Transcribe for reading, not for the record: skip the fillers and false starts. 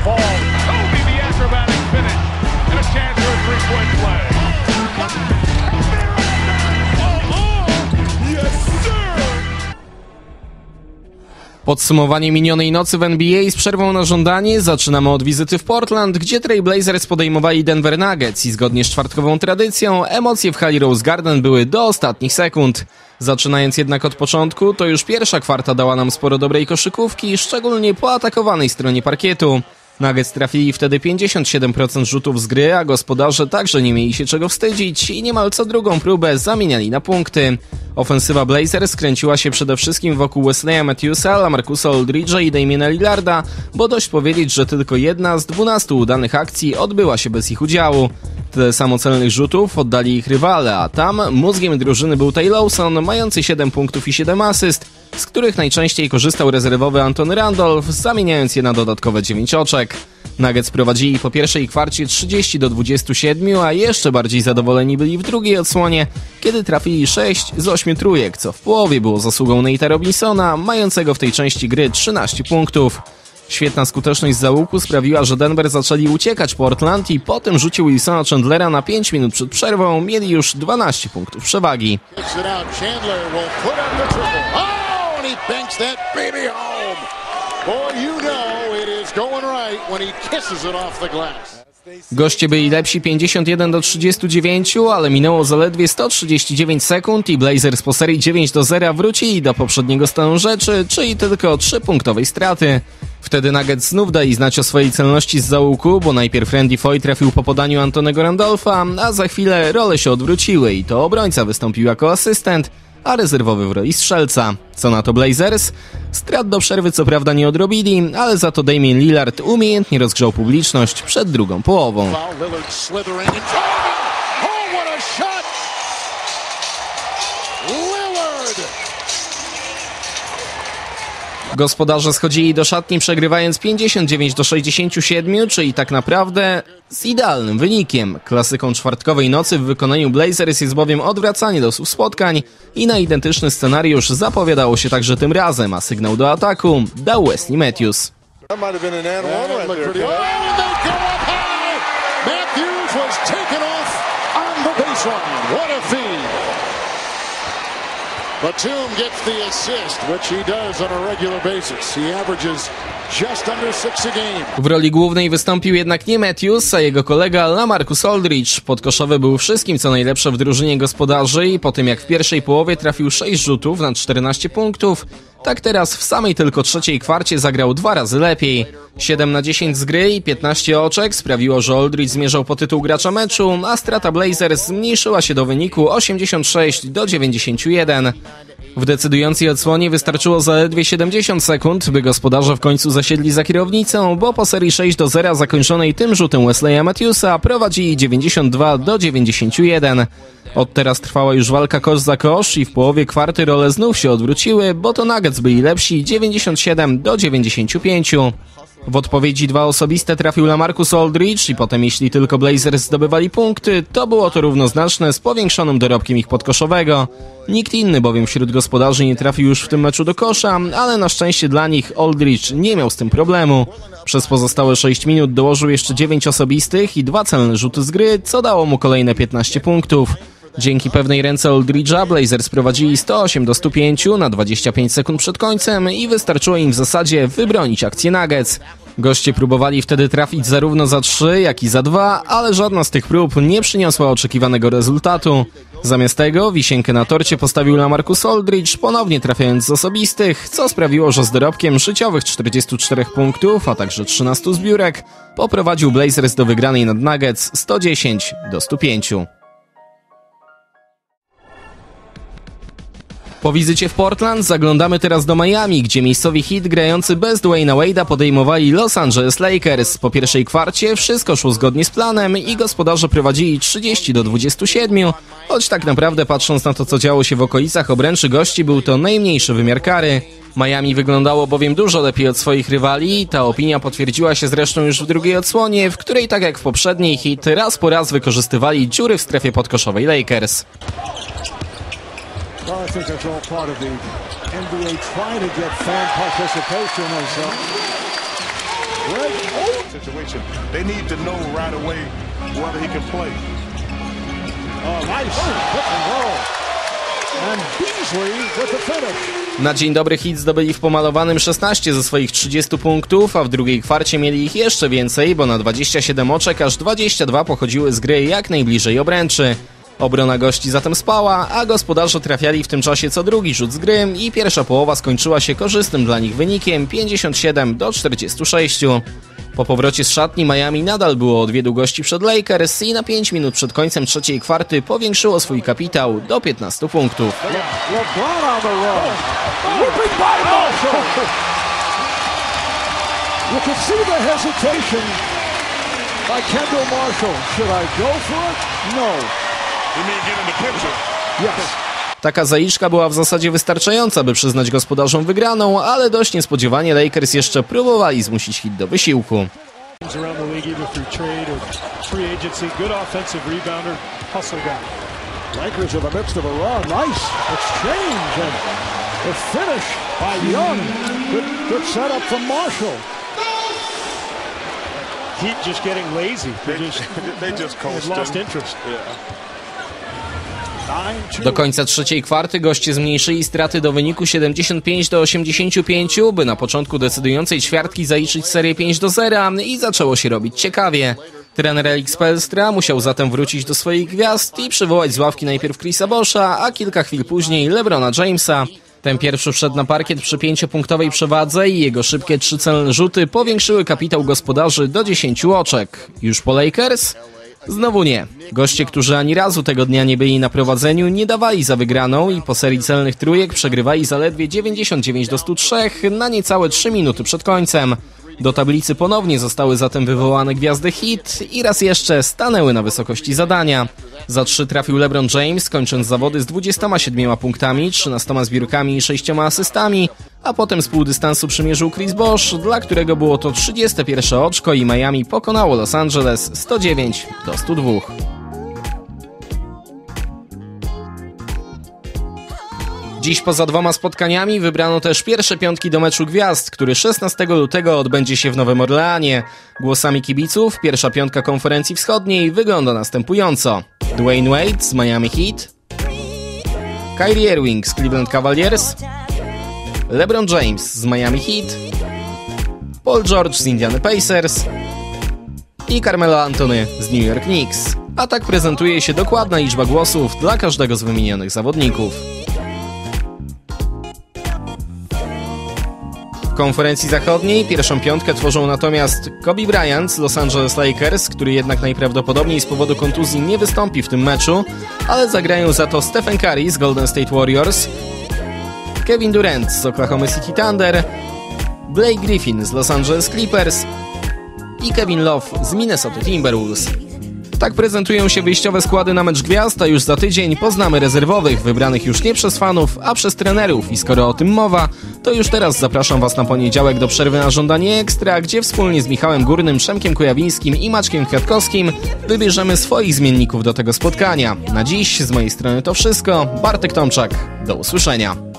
fall. Kobe the acrobatic finish. And a chance for a three-point play. Podsumowanie minionej nocy w NBA z przerwą na żądanie zaczynamy od wizyty w Portland, gdzie Trail Blazers podejmowali Denver Nuggets i zgodnie z czwartkową tradycją emocje w hali Rose Garden były do ostatnich sekund. Zaczynając jednak od początku, to już pierwsza kwarta dała nam sporo dobrej koszykówki, szczególnie po atakowanej stronie parkietu. Nuggets trafili wtedy 57% rzutów z gry, a gospodarze także nie mieli się czego wstydzić i niemal co drugą próbę zamieniali na punkty. Ofensywa Blazers kręciła się przede wszystkim wokół Wesleya Matthewsa, LaMarcusa Aldridge'a i Damiana Lillarda, bo dość powiedzieć, że tylko jedna z 12 udanych akcji odbyła się bez ich udziału. Tyle samocelnych rzutów oddali ich rywale, a tam mózgiem drużyny był Ty Lawson, mający 7 punktów i 7 asyst, z których najczęściej korzystał rezerwowy Antony Randolph, zamieniając je na dodatkowe 9 oczek. Nuggets prowadzili po pierwszej kwarcie 30-27, a jeszcze bardziej zadowoleni byli w drugiej odsłonie, kiedy trafili 6 z 8 trójek, co w połowie było zasługą Nate'a Robinsona, mającego w tej części gry 13 punktów. Świetna skuteczność z załuku sprawiła, że Denver zaczęli uciekać Portland i po tym rzucie Wilsona Chandlera na 5 minut przed przerwą mieli już 12 punktów przewagi. Goście byli lepsi 51-39, ale minęło zaledwie 139 sekund i Blazers po serii 9-0 wrócili do poprzedniego stanu rzeczy, czyli tylko 3-punktowej straty. Wtedy Nuggets znów dali znać o swojej celności z załuku, bo najpierw Randy Foy trafił po podaniu Antonego Randolpha, a za chwilę role się odwróciły i to obrońca wystąpił jako asystent, a rezerwowy w roli strzelca. Co na to Blazers? Strat do przerwy co prawda nie odrobili, ale za to Damian Lillard umiejętnie rozgrzał publiczność przed drugą połową. Gospodarze schodzili do szatni przegrywając 59-67, czyli tak naprawdę z idealnym wynikiem. Klasyką czwartkowej nocy w wykonaniu Blazers jest bowiem odwracanie losów spotkań i na identyczny scenariusz zapowiadało się także tym razem, a sygnał do ataku dał Wesley Matthews. Batum gets the assist, which he does on a regular basis. He averages just under 6 a game. W roli głównej wystąpił jednak nie Matthews, a jego kolega LaMarcus Aldridge. Podkoszowy był wszystkim co najlepsze w drużynie gospodarzy i po tym jak w pierwszej połowie trafił 6 rzutów na 14 punktów, tak teraz w samej tylko trzeciej kwarcie zagrał 2 razy lepiej. 7 na 10 z gry i 15 oczek sprawiło, że Aldridge zmierzał po tytuł gracza meczu, a strata Blazers zmniejszyła się do wyniku 86-91. W decydującej odsłonie wystarczyło zaledwie 70 sekund, by gospodarze w końcu zasiedli za kierownicą, bo po serii 6-0 zakończonej tym rzutem Wesleya Matthewsa prowadzili 92-91. Od teraz trwała już walka kosz za kosz i w połowie kwarty role znów się odwróciły, bo to Nuggets byli lepsi 97-95. W odpowiedzi 2 osobiste trafił LaMarcus Aldridge i potem jeśli tylko Blazers zdobywali punkty, to było to równoznaczne z powiększonym dorobkiem ich podkoszowego. Nikt inny bowiem wśród gospodarzy nie trafił już w tym meczu do kosza, ale na szczęście dla nich Aldridge nie miał z tym problemu. Przez pozostałe 6 minut dołożył jeszcze 9 osobistych i 2 celne rzuty z gry, co dało mu kolejne 15 punktów. Dzięki pewnej ręce Aldridge'a Blazers prowadzili 108-105 na 25 sekund przed końcem i wystarczyło im w zasadzie wybronić akcję Nuggets. Goście próbowali wtedy trafić zarówno za 3, jak i za 2, ale żadna z tych prób nie przyniosła oczekiwanego rezultatu. Zamiast tego wisienkę na torcie postawił LaMarcus Aldridge, ponownie trafiając z osobistych, co sprawiło, że z dorobkiem życiowych 44 punktów, a także 13 zbiórek, poprowadził Blazers do wygranej nad Nuggets 110-105. Po wizycie w Portland zaglądamy teraz do Miami, gdzie miejscowi Heat grający bez Dwayna Wade'a podejmowali Los Angeles Lakers. Po pierwszej kwarcie wszystko szło zgodnie z planem i gospodarze prowadzili 30-27, choć tak naprawdę patrząc na to co działo się w okolicach obręczy gości był to najmniejszy wymiar kary. Miami wyglądało bowiem dużo lepiej od swoich rywali i ta opinia potwierdziła się zresztą już w drugiej odsłonie, w której tak jak w poprzedniej Heat raz po raz wykorzystywali dziury w strefie podkoszowej Lakers. Well, I think that's all part of the NBA trying to get fan participation. Situation. They need to know right away whether he can play. Oh, nice pick and roll. And Beasley with the finish. Na dzień dobry Heat zdobyli w pomalowanym 16 ze swoich 30 punktów, a w drugiej kwarcie mieli ich jeszcze więcej, bo na 27 oczek aż 22 pochodziły z gry jak najbliżej obręczy. Obrona gości zatem spała, a gospodarze trafiali w tym czasie co drugi rzut z gry i pierwsza połowa skończyła się korzystnym dla nich wynikiem 57-46. Po powrocie z szatni Miami nadal było o 2 długości przed Lakers i na 5 minut przed końcem trzeciej kwarty powiększyło swój kapitał do 15 punktów. LeBron on the run. Whipping by Marshall. You can see the hesitation by Kendall Marshall. Should I go for it? No. You mean get in the picture? Yes. Taka zaliczka była w zasadzie wystarczająca, by przyznać gospodarzom wygraną, ale dość niespodziewanie Lakers jeszcze próbowali zmusić Heat do wysiłku. Around the league, either through trade or free agency, good offensive rebounder, hustle guy. Lakers in the midst of a run. Nice exchange and the finish by Young. Good setup from Marshall. Heat just getting lazy. They just coasted. Lost interest. Do końca trzeciej kwarty goście zmniejszyli straty do wyniku 75-85, by na początku decydującej ćwiartki zaliczyć serię 5-0 i zaczęło się robić ciekawie. Trener Erik Spoelstra musiał zatem wrócić do swoich gwiazd i przywołać z ławki najpierw Chrisa Bosha, a kilka chwil później LeBrona Jamesa. Ten pierwszy wszedł na parkiet przy 5-punktowej przewadze i jego szybkie 3 celne rzuty powiększyły kapitał gospodarzy do 10 oczek. Już po Lakers? Znowu nie. Goście, którzy ani razu tego dnia nie byli na prowadzeniu, nie dawali za wygraną i po serii celnych trójek przegrywali zaledwie 99-103 na niecałe 3 minuty przed końcem. Do tablicy ponownie zostały zatem wywołane gwiazdy Heat i raz jeszcze stanęły na wysokości zadania. Za 3 trafił LeBron James, kończąc zawody z 27 punktami, 13 zbiórkami i 6 asystami, a potem z półdystansu przymierzył Chris Bosh, dla którego było to 31 oczko i Miami pokonało Los Angeles 109-102. Dziś poza 2 spotkaniami wybrano też pierwsze piątki do meczu gwiazd, który 16 lutego odbędzie się w Nowym Orleanie. Głosami kibiców pierwsza piątka konferencji wschodniej wygląda następująco: Dwayne Wade z Miami Heat, Kyrie Irving z Cleveland Cavaliers, LeBron James z Miami Heat, Paul George z Indiana Pacers i Carmelo Anthony z New York Knicks. A tak prezentuje się dokładna liczba głosów dla każdego z wymienionych zawodników. W konferencji zachodniej pierwszą piątkę tworzą natomiast Kobe Bryant z Los Angeles Lakers, który jednak najprawdopodobniej z powodu kontuzji nie wystąpi w tym meczu, ale zagrają za to Stephen Curry z Golden State Warriors, Kevin Durant z Oklahoma City Thunder, Blake Griffin z Los Angeles Clippers i Kevin Love z Minnesota Timberwolves. Tak prezentują się wyjściowe składy na mecz gwiazd, a już za tydzień poznamy rezerwowych, wybranych już nie przez fanów, a przez trenerów. I skoro o tym mowa, to już teraz zapraszam Was na poniedziałek do przerwy na żądanie ekstra, gdzie wspólnie z Michałem Górnym, Przemkiem Kujawińskim i Maćkiem Kwiatkowskim wybierzemy swoich zmienników do tego spotkania. Na dziś z mojej strony to wszystko. Bartek Tomczak. Do usłyszenia.